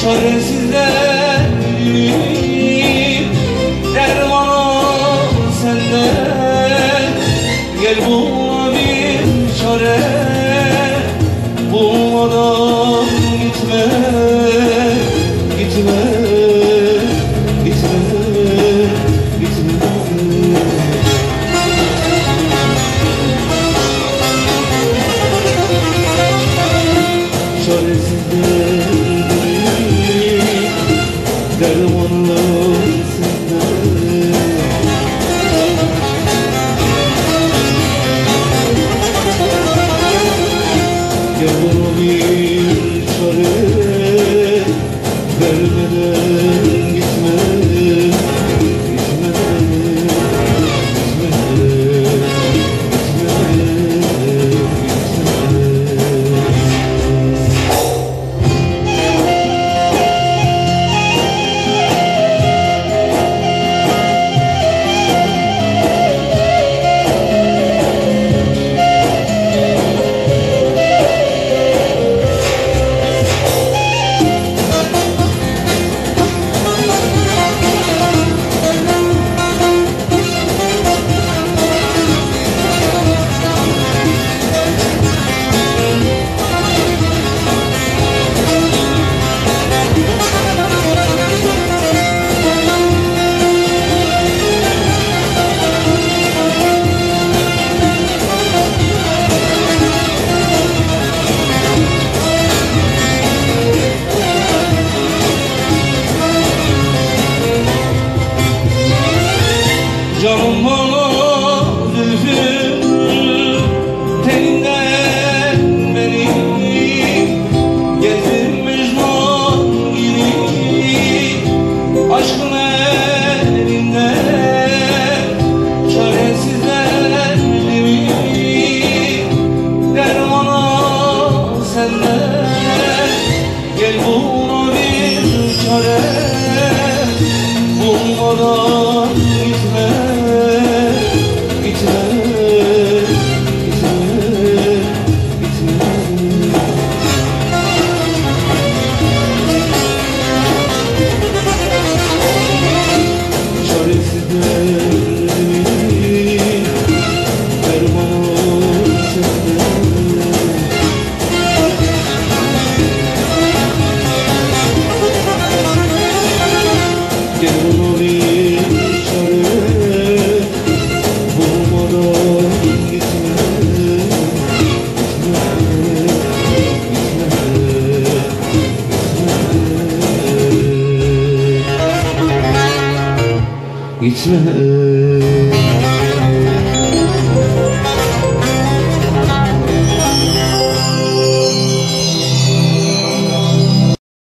Çaresizlerim dermanı senden. Gel buna bir çare, bulmadan gitme, gitme, gitme, gitme. Çaresizlerim dermanı senden. Gel bana bir çare, vermeden gitme, gitmeden, gitmeden, canım bana zülfüm teninden beni gezdin Mecnun gibi aşkın elinde. Çaresizlerimi dermana senden. Gel buna bir çare, bulmadan gitme, gitme, gitme, gitme. Çaresizlerim dermanı senden. Gel bana bir çare, bulmadan gitme, gitme, gitme, gitme.